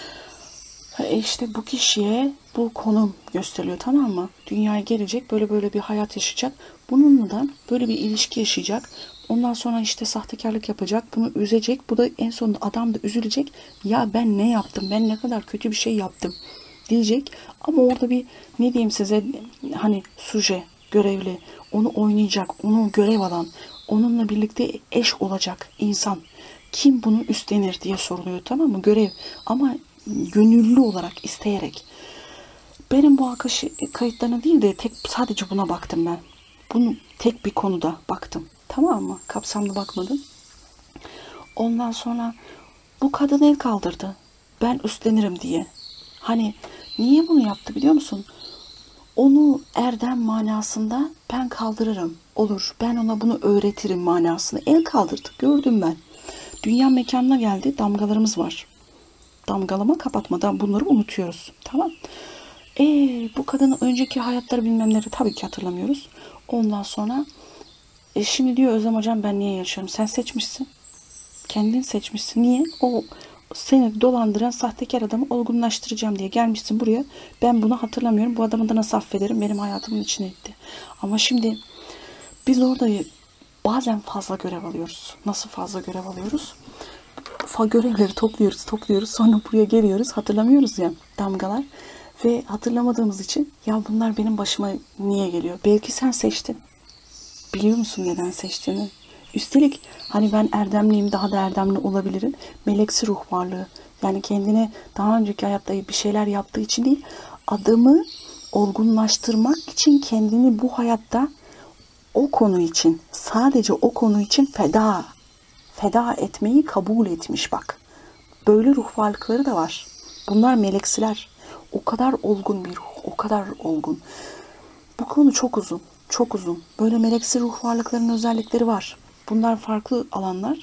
[SPEAKER 1] E işte bu kişiye bu konum gösteriliyor, tamam mı? Dünyaya gelecek, böyle böyle bir hayat yaşayacak. Bununla da böyle bir ilişki yaşayacak. Ondan sonra işte sahtekarlık yapacak. Bunu üzecek. Bu da en sonunda adam da üzülecek. Ya ben ne yaptım? Ben ne kadar kötü bir şey yaptım diyecek. Ama orada bir ne diyeyim size, hani suje, görevli, onu oynayacak, onu görev alan, onunla birlikte eş olacak insan. Kim bunu üstlenir diye soruluyor, tamam mı? Görev ama gönüllü olarak, isteyerek. Benim bu Akashic kayıtlarına değil de tek sadece buna baktım ben. Bunu tek bir konuda baktım. Tamam mı? Kapsamlı bakmadım. Ondan sonra bu kadın el kaldırdı. Ben üstlenirim diye. Hani niye bunu yaptı biliyor musun? Onu erdem manasında ben kaldırırım. Olur. Ben ona bunu öğretirim manasını. El kaldırdı. Gördüm ben. Dünya mekanına geldi. Damgalarımız var. Damgalama, kapatmadan bunları unutuyoruz. Tamam. E bu kadının önceki hayatları bilmemleri tabii ki hatırlamıyoruz. Ondan sonra e şimdi diyor Özlem hocam ben niye yaşıyorum? Sen seçmişsin. Kendin seçmişsin. Niye? O seni dolandıran sahtekar adamı olgunlaştıracağım diye gelmişsin buraya. Ben bunu hatırlamıyorum. Bu adamı da nasıl affederim? Benim hayatımın içine etti. Ama şimdi biz orada bazen fazla görev alıyoruz. Nasıl fazla görev alıyoruz? Fa görevleri topluyoruz, topluyoruz. Sonra buraya geliyoruz. Hatırlamıyoruz ya damgalar. Ve hatırlamadığımız için ya bunlar benim başıma niye geliyor? Belki sen seçtin. Biliyor musun neden seçtiğini? Üstelik hani ben erdemliyim, daha da erdemli olabilirim. Meleksi ruh varlığı. Yani kendine daha önceki hayatta bir şeyler yaptığı için değil, adamı olgunlaştırmak için kendini bu hayatta o konu için, sadece o konu için feda, feda etmeyi kabul etmiş bak. Böyle ruh varlıkları da var. Bunlar meleksiler. O kadar olgun bir ruh, o kadar olgun. Bu konu çok uzun, çok uzun. Böyle meleksi ruh varlıklarının özellikleri var. Bunlar farklı alanlar.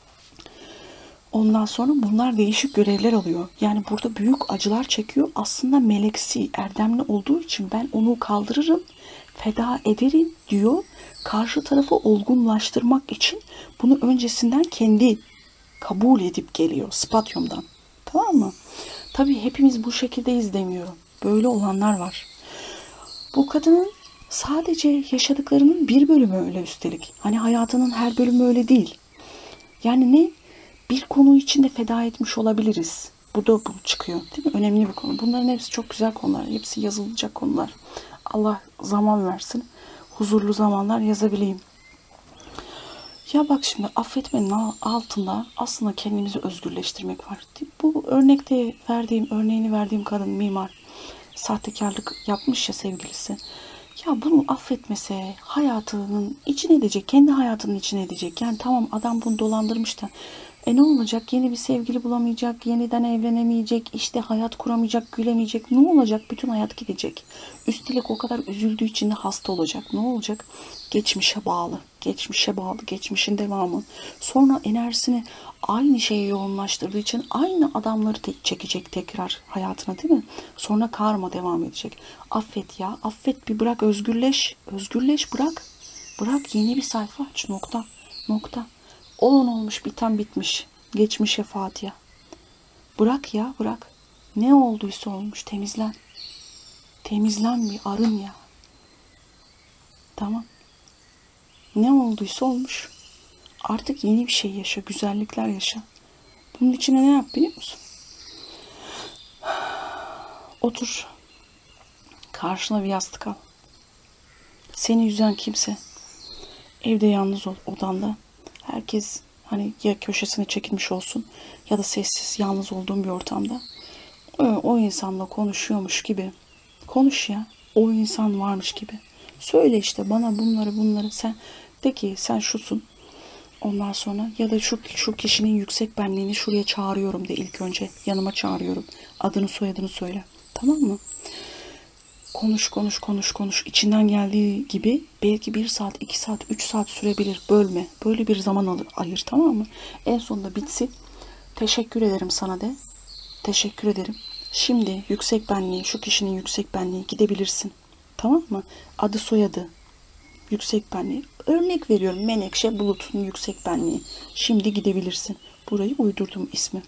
[SPEAKER 1] Ondan sonra bunlar değişik görevler alıyor. Yani burada büyük acılar çekiyor. Aslında meleksi, erdemli olduğu için ben onu kaldırırım, feda ederim diyor. Karşı tarafı olgunlaştırmak için bunu öncesinden kendi kabul edip geliyor Spatyum'dan. Tamam mı? Tabii hepimiz bu şekildeyiz demiyorum. Böyle olanlar var. Bu kadının sadece yaşadıklarının bir bölümü öyle üstelik. Hani hayatının her bölümü öyle değil. Yani ne? Bir konu için de feda etmiş olabiliriz. Bu da bu çıkıyor. Değil mi? Önemli bir konu. Bunların hepsi çok güzel konular. Hepsi yazılacak konular. Allah zaman versin. Huzurlu zamanlar yazabileyim. Ya bak şimdi affetmenin altında aslında kendimizi özgürleştirmek var. Bu örnekte verdiğim, örneğini verdiğim kadın mimar. Sahtekarlık yapmış ya sevgilisi. Ya bunu affetmese hayatının içine edecek, kendi hayatının içine edecek. Yani tamam adam bunu dolandırmış da e ne olacak? Yeni bir sevgili bulamayacak, yeniden evlenemeyecek, işte hayat kuramayacak, gülemeyecek. Ne olacak? Bütün hayat gidecek. Üstelik o kadar üzüldüğü için de hasta olacak. Ne olacak? Geçmişe bağlı, geçmişe bağlı, geçmişin devamı. Sonra enerjisini aynı şeye yoğunlaştırdığı için aynı adamları te- çekecek tekrar hayatına, değil mi? Sonra karma devam edecek. Affet ya, affet bir bırak, özgürleş, özgürleş bırak. Bırak yeni bir sayfa aç, nokta, nokta. Olan olmuş, biten bitmiş. Geçmişe Fatiha. Bırak ya, bırak. Ne olduysa olmuş, temizlen. Temizlen, bir arın ya. Tamam. Ne olduysa olmuş. Artık yeni bir şey yaşa, güzellikler yaşa. Bunun içine ne yap biliyor musun? Otur. Karşına bir yastık al. Seni üzen kimse. Evde yalnız ol, odanda. Herkes hani ya köşesine çekilmiş olsun ya da sessiz, yalnız olduğun bir ortamda. O, o insanla konuşuyormuş gibi. Konuş ya. O insan varmış gibi. Söyle işte bana bunları bunları. Sen de ki sen şusun. Ondan sonra ya da şu, şu kişinin yüksek benliğini şuraya çağırıyorum de ilk önce. Yanıma çağırıyorum. Adını soyadını söyle. Tamam mı? Konuş konuş konuş konuş. İçinden geldiği gibi belki bir saat, iki saat, üç saat sürebilir. Bölme. Böyle bir zaman alır, ayır, tamam mı? En sonunda bitsin. Teşekkür ederim sana de. Teşekkür ederim. Şimdi yüksek benliği, şu kişinin yüksek benliği gidebilirsin. Tamam mı? Adı soyadı. Yüksek benliği. Örnek veriyorum. Menekşe Bulut'un yüksek benliği. Şimdi gidebilirsin. Burayı uydurdum ismi.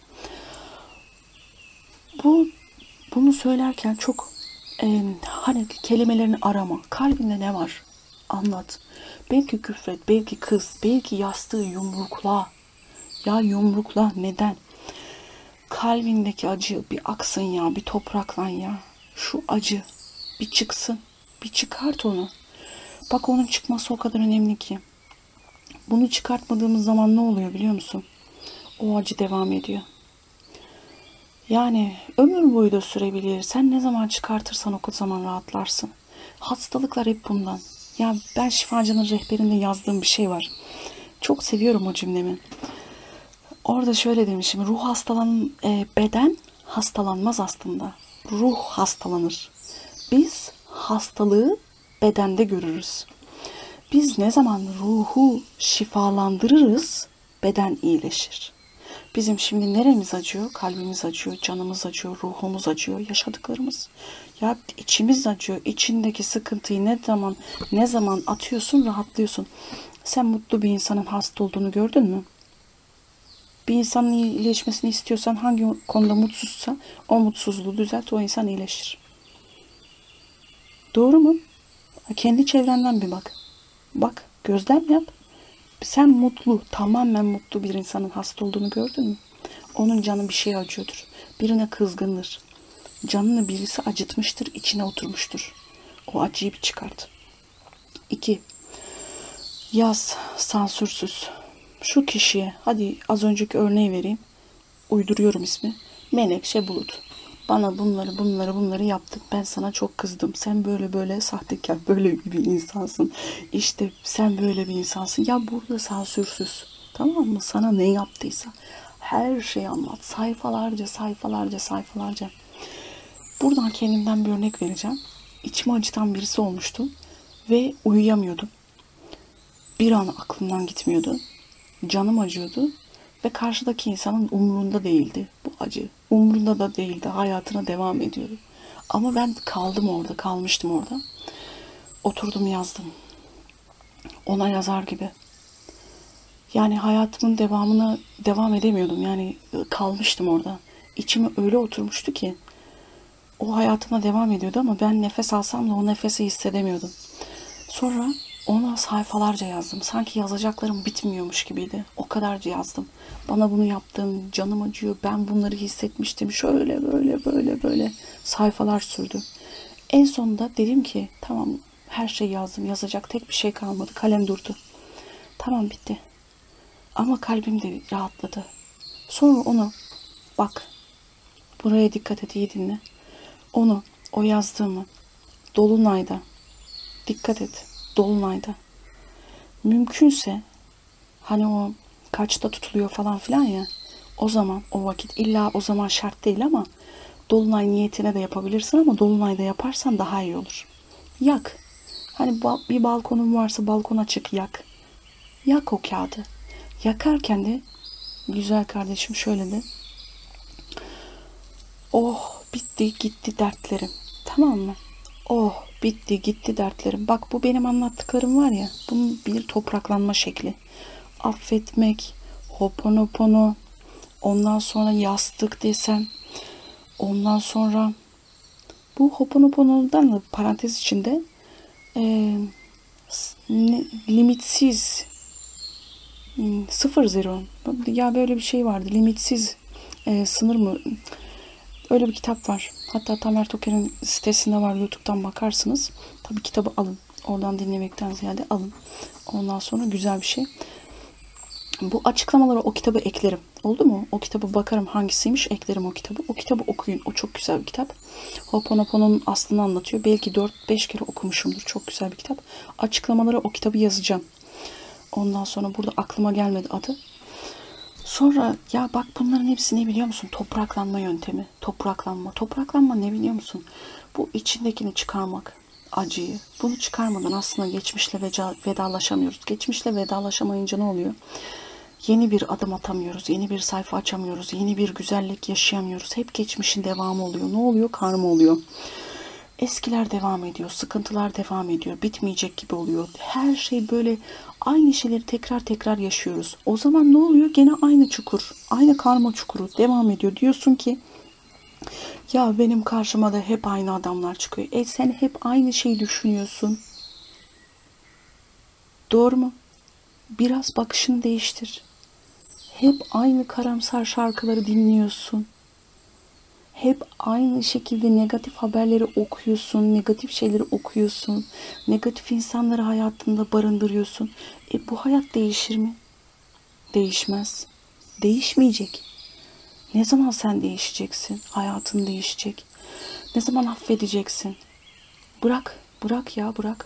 [SPEAKER 1] Bu bunu söylerken çok e, hani kelimelerini arama. Kalbinde ne var? Anlat. Belki küfret, belki kız, belki yastığı yumrukla. Ya yumrukla. Neden? Kalbindeki acı bir aksın ya, bir topraklan ya. Şu acı bir çıksın. Bir çıkart onu. Bak onun çıkması o kadar önemli ki. Bunu çıkartmadığımız zaman ne oluyor biliyor musun? O acı devam ediyor. Yani ömür boyu da sürebilir. Sen ne zaman çıkartırsan o zaman rahatlarsın. Hastalıklar hep bundan. Ya ben Şifacının Rehberinde yazdığım bir şey var. Çok seviyorum o cümlemi. Orada şöyle demişim. Ruh hastalan, e, beden hastalanmaz aslında. Ruh hastalanır. Biz hastalığı bedende görürüz. Biz ne zaman ruhu şifalandırırız, beden iyileşir. Bizim şimdi neremiz acıyor? Kalbimiz acıyor, canımız acıyor, ruhumuz acıyor, yaşadıklarımız. Ya içimiz acıyor. İçindeki sıkıntıyı ne zaman ne zaman atıyorsun, rahatlıyorsun. Sen mutlu bir insanın hasta olduğunu gördün mü? Bir insanın iyileşmesini istiyorsan hangi konuda mutsuzsa o mutsuzluğu düzelt, o insan iyileşir. Doğru mu? Kendi çevrenden bir bak. Bak, gözlem yap. Sen mutlu, tamamen mutlu bir insanın hasta olduğunu gördün mü? Onun canı bir şeye acıyordur. Birine kızgındır. Canını birisi acıtmıştır, içine oturmuştur. O acıyı bir çıkart. İki, yaz sansürsüz. Şu kişiye, hadi az önceki örneği vereyim. Uyduruyorum ismi. Menekşe Bulut. Bana bunları bunları bunları yaptın. Ben sana çok kızdım. Sen böyle böyle sahtekar, böyle bir insansın. İşte sen böyle bir insansın. Ya burada sansürsüz. Tamam mı? Sana ne yaptıysa her şeyi anlat. Sayfalarca, sayfalarca, sayfalarca. Buradan kendimden bir örnek vereceğim. İçimi acıtan birisi olmuştu. Ve uyuyamıyordum. Bir an aklımdan gitmiyordu. Canım acıyordu. Ve karşıdaki insanın umurunda değildi bu acı. Umurunda da değildi. Hayatına devam ediyordu. Ama ben kaldım orada. Kalmıştım orada. Oturdum yazdım. Ona yazar gibi. Yani hayatımın devamına devam edemiyordum. Yani kalmıştım orada. İçime öyle oturmuştu ki o hayatıma devam ediyordu ama ben nefes alsam da o nefesi hissedemiyordum. Sonra ona sayfalarca yazdım. Sanki yazacaklarım bitmiyormuş gibiydi. O kadarca yazdım. Bana bunu yaptın, canım acıyor, ben bunları hissetmiştim. Şöyle böyle böyle böyle sayfalar sürdü. En sonunda dedim ki tamam, her şeyi yazdım. Yazacak tek bir şey kalmadı. Kalem durdu. Tamam, bitti. Ama kalbim de rahatladı. Sonra onu bak, buraya dikkat et, iyi dinle. Onu, o yazdığımı dolunayda, dikkat et, dolunayda mümkünse hani o kaçta tutuluyor falan filan ya, o zaman, o vakit, illa o zaman şart değil ama dolunay niyetine de yapabilirsin ama dolunayda yaparsan daha iyi olur. Yak. Hani bir balkonun varsa balkona çık, yak. Yak o kağıdı. Yakarken de güzel kardeşim şöyle de, oh bitti gitti dertlerim. Tamam mı? Oh bitti gitti dertlerim. Bak, bu benim anlattıklarım var ya, bunun bir topraklanma şekli. Affetmek, hoponopono, ondan sonra yastık desem, ondan sonra Bu Ho'oponopono'dan da parantez içinde e, ne, limitsiz sıfır zero ya böyle bir şey vardı. Limitsiz e, sınır mı? Öyle bir kitap var. Hatta Tamer Toker'in sitesinde var. YouTube'dan bakarsınız. Tabii kitabı alın. Oradan dinlemekten ziyade alın. Ondan sonra güzel bir şey. Bu açıklamalara o kitabı eklerim. Oldu mu? O kitabı bakarım hangisiymiş, eklerim o kitabı. O kitabı okuyun. O çok güzel bir kitap. Ho'oponopono'nun aslını anlatıyor. Belki dört beş kere okumuşumdur. Çok güzel bir kitap. Açıklamalara o kitabı yazacağım. Ondan sonra burada aklıma gelmedi adı. Sonra ya bak bunların hepsi ne biliyor musun? Topraklanma yöntemi. Topraklanma. Topraklanma ne biliyor musun? Bu içindekini çıkarmak. Acıyı. Bunu çıkarmadan aslında geçmişle vedalaşamıyoruz. Geçmişle vedalaşamayınca ne oluyor? Yeni bir adım atamıyoruz. Yeni bir sayfa açamıyoruz. Yeni bir güzellik yaşayamıyoruz. Hep geçmişin devamı oluyor. Ne oluyor? Karma oluyor. Eskiler devam ediyor. Sıkıntılar devam ediyor. Bitmeyecek gibi oluyor. Her şey böyle aynı şeyleri tekrar tekrar yaşıyoruz. O zaman ne oluyor? Gene aynı çukur. Aynı karma çukuru devam ediyor. Diyorsun ki ya benim karşıma da hep aynı adamlar çıkıyor. E sen hep aynı şeyi düşünüyorsun. Doğru mu? Biraz bakışını değiştir. Hep aynı karamsar şarkıları dinliyorsun. Hep aynı şekilde negatif haberleri okuyorsun, negatif şeyleri okuyorsun, negatif insanları hayatında barındırıyorsun. E bu hayat değişir mi? Değişmez. Değişmeyecek. Ne zaman sen değişeceksin? Hayatın değişecek. Ne zaman affedeceksin? Bırak, bırak ya bırak.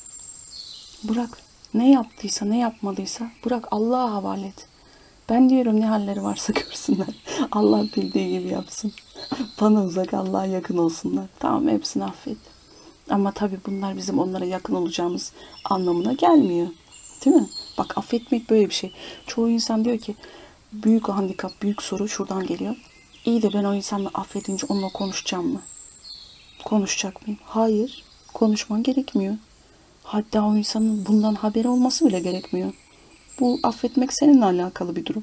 [SPEAKER 1] Bırak. Ne yaptıysa, ne yapmadıysa bırak, Allah'a havale et. Ben diyorum ne halleri varsa görsünler. Allah bildiği gibi yapsın. Bana uzak, Allah'a yakın olsunlar. Tamam, hepsini affet. Ama tabii bunlar bizim onlara yakın olacağımız anlamına gelmiyor. Değil mi? Bak, affetmek böyle bir şey. Çoğu insan diyor ki büyük handikap, büyük soru şuradan geliyor. İyi de ben o insanla affedince onunla konuşacağım mı? Konuşacak mıyım? Hayır. Konuşman gerekmiyor. Hatta o insanın bundan haberi olması bile gerekmiyor. Bu affetmek seninle alakalı bir durum.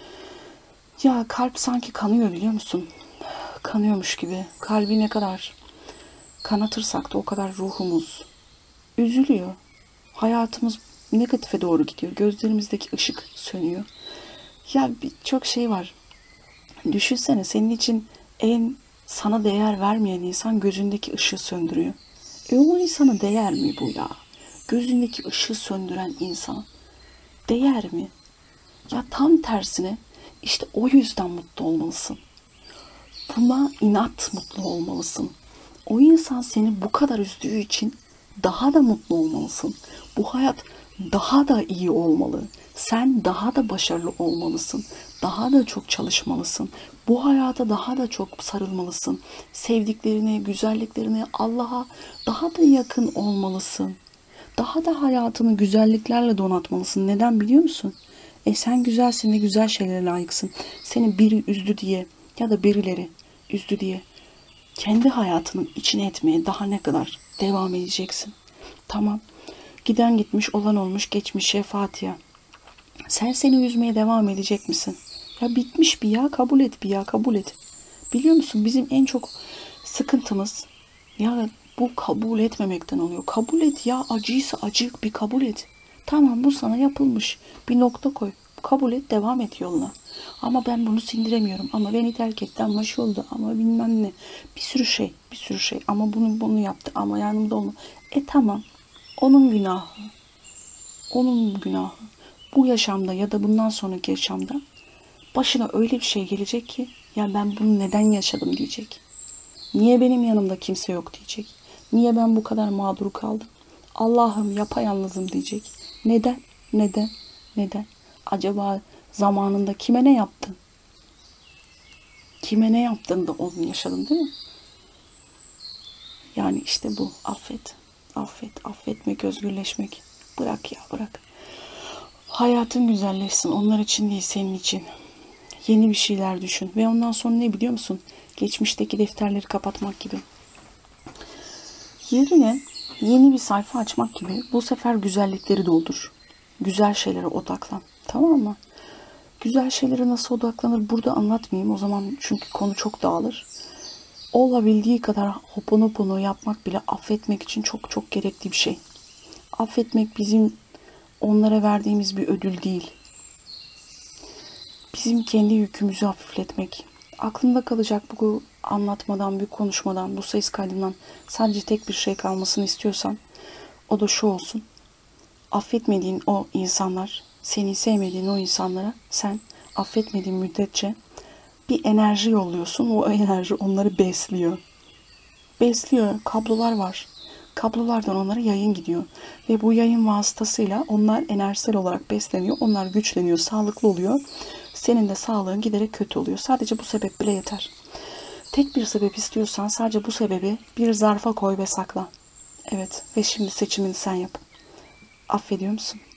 [SPEAKER 1] Ya kalp sanki kanıyor, biliyor musun? Kanıyormuş gibi. Kalbi ne kadar kanatırsak da o kadar ruhumuz üzülüyor. Hayatımız negatife doğru gidiyor. Gözlerimizdeki ışık sönüyor. Ya çok şey var. Düşünsene, senin için en sana değer vermeyen insan gözündeki ışığı söndürüyor. E o insana değer mi bu ya? Gözündeki ışığı söndüren insan değer mi? Ya tam tersine, işte o yüzden mutlu olmalısın. Buna inat mutlu olmalısın. O insan seni bu kadar üzdüğü için daha da mutlu olmalısın. Bu hayat daha da iyi olmalı. Sen daha da başarılı olmalısın. Daha da çok çalışmalısın. Bu hayata daha da çok sarılmalısın. Sevdiklerine, güzelliklerine, Allah'a daha da yakın olmalısın. Daha da hayatını güzelliklerle donatmalısın. Neden biliyor musun? E sen güzelsin ve güzel şeylere layıksın. Seni biri üzdü diye ya da birileri üzdü diye kendi hayatının içine etmeye daha ne kadar devam edeceksin? Tamam. Giden gitmiş, olan olmuş, geçmişe Fatiha. Sen seni üzmeye devam edecek misin? Ya bitmiş bir ya, kabul et bir ya, kabul et. Biliyor musun, bizim en çok sıkıntımız ya bu kabul etmemekten oluyor. Kabul et ya, acıysa acı, bir kabul et. Tamam, bu sana yapılmış. Bir nokta koy. Kabul et, devam et yoluna. Ama ben bunu sindiremiyorum. Ama beni terk etti, ama şey oldu, ama bilmem ne. Bir sürü şey, bir sürü şey. Ama bunu bunu yaptı, ama yanımda olma. E tamam. Onun günahı. Onun günahı. Bu yaşamda ya da bundan sonraki yaşamda başına öyle bir şey gelecek ki ya ben bunu neden yaşadım diyecek. Niye benim yanımda kimse yok diyecek. Niye ben bu kadar mağdur kaldım? Allah'ım yapayalnızım diyecek. Neden? Neden? Neden? Acaba zamanında kime ne yaptın? Kime ne yaptın da onu yaşadın, değil mi? Yani işte bu. Affet. Affet. Affetmek, özgürleşmek. Bırak ya, bırak. Hayatın güzelleşsin. Onlar için değil, senin için. Yeni bir şeyler düşün. Ve ondan sonra ne biliyor musun? Geçmişteki defterleri kapatmak gibi. Yerine yeni bir sayfa açmak gibi bu sefer güzellikleri doldur. Güzel şeylere odaklan. Tamam mı? Güzel şeylere nasıl odaklanır burada anlatmayayım. O zaman çünkü konu çok dağılır. Olabildiği kadar hoponopono yapmak bile affetmek için çok çok gerekli bir şey. Affetmek bizim onlara verdiğimiz bir ödül değil. Bizim kendi yükümüzü hafifletmek. Aklında kalacak bu anlatmadan, bir konuşmadan, bu ses kaydından sadece tek bir şey kalmasını istiyorsan o da şu olsun. Affetmediğin o insanlar, seni sevmediğin o insanlara sen affetmediğin müddetçe bir enerji yolluyorsun. O enerji onları besliyor. Besliyor. Kablolar var. Kablolardan onlara yayın gidiyor. Ve bu yayın vasıtasıyla onlar enerjisel olarak besleniyor. Onlar güçleniyor, sağlıklı oluyor. Senin de sağlığın giderek kötü oluyor. Sadece bu sebep bile yeter. Tek bir sebep istiyorsan sadece bu sebebi bir zarfa koy ve sakla. Evet, ve şimdi seçimini sen yap. Affediyor musun?